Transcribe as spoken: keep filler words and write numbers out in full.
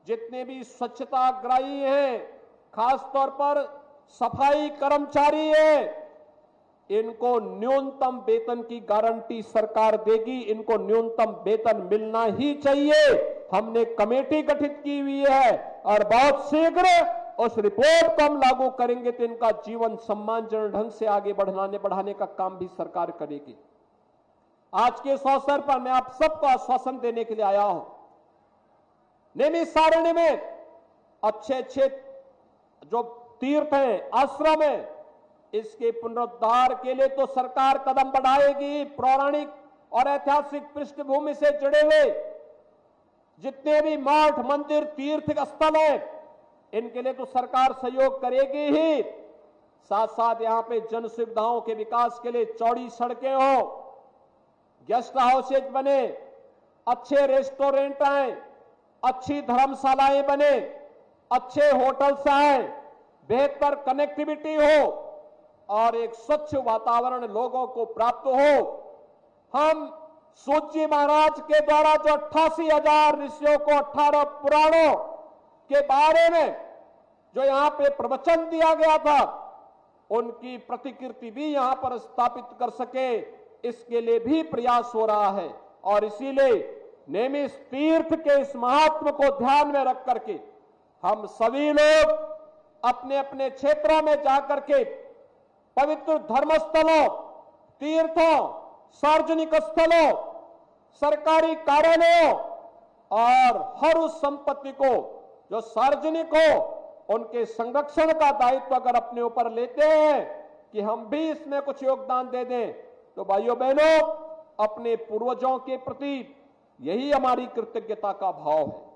जितने भी स्वच्छताग्राही हैं, खास तौर पर सफाई कर्मचारी हैं, इनको न्यूनतम वेतन की गारंटी सरकार देगी। इनको न्यूनतम वेतन मिलना ही चाहिए। हमने कमेटी गठित की हुई है और बहुत शीघ्र उस रिपोर्ट को हम लागू करेंगे तो इनका जीवन सम्मानजनक ढंग से आगे बढ़ाने बढ़ाने का काम भी सरकार करेगी। आज के इस अवसर पर मैं आप सबको आश्वासन देने के लिए आया हूं। नैमिषारण्य में अच्छे अच्छे जो तीर्थ हैं, आश्रम हैं, इसके पुनरुद्धार के लिए तो सरकार कदम बढ़ाएगी। पौराणिक और ऐतिहासिक पृष्ठभूमि से जुड़े हुए जितने भी मठ, मंदिर, तीर्थ स्थल हैं, इनके लिए तो सरकार सहयोग करेगी ही। साथ साथ यहां पे जन सुविधाओं के विकास के लिए चौड़ी सड़कें हो, गेस्ट हाउसेज बने, अच्छे रेस्टोरेंट आए, अच्छी धर्मशालाएं बने, अच्छे होटल्स आए, बेहतर कनेक्टिविटी हो और एक स्वच्छ वातावरण लोगों को प्राप्त हो। हम सूत जी महाराज के द्वारा जो अट्ठासी हजार ऋषियों को अठारह पुराणों के बारे में जो यहां पे प्रवचन दिया गया था, उनकी प्रतिकृति भी यहां पर स्थापित कर सके, इसके लिए भी प्रयास हो रहा है। और इसीलिए नैमिष तीर्थ के इस महात्म को ध्यान में रख करके हम सभी लोग अपने अपने क्षेत्रों में जाकर के पवित्र धर्मस्थलों, तीर्थों, सार्वजनिक स्थलों, सरकारी कार्यालयों और हर उस संपत्ति को जो सार्वजनिक हो, उनके संरक्षण का दायित्व अगर अपने ऊपर लेते हैं कि हम भी इसमें कुछ योगदान दे दें, तो भाइयों बहनों, अपने पूर्वजों के प्रति यही हमारी कृतज्ञता का भाव है।